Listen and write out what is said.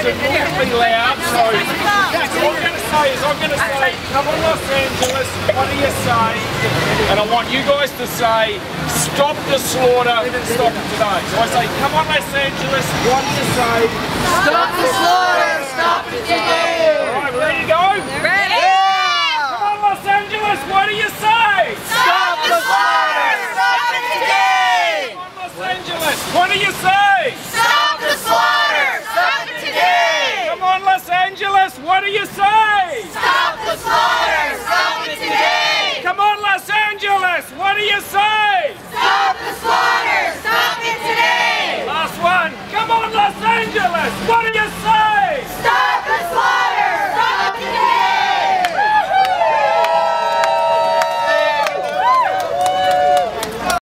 inordinately loud, so what I'm going to say is come on Los Angeles, what do you say? And I want you guys to say, stop the slaughter, stop it today. So I say, come on Los Angeles, what do you say? Stop the slaughter, stop it today! Alright, ready to go? Ready! Come on Los Angeles, what do you say? Stop the slaughter, stop it today! Come on Los Angeles, what do you say? Stop the slaughter, stop it today! Come on Los Angeles, what do you say? Stop the slaughter, stop it today! Come on Los Angeles, what do you say? Stop the slaughter,